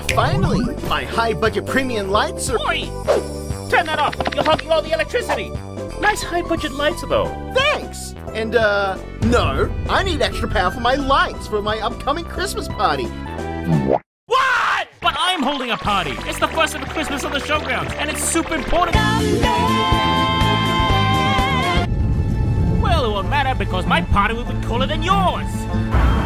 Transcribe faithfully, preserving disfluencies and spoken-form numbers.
Finally, my high-budget premium lights are... Oi! Turn that off! You're hogging all the electricity! Nice high-budget lights, though. Thanks! And, uh, no, I need extra power for my lights for my upcoming Christmas party. What? But I'm holding a party. It's the first ever Christmas on the showgrounds, and it's super important. Well, it won't matter because my party will be cooler than yours.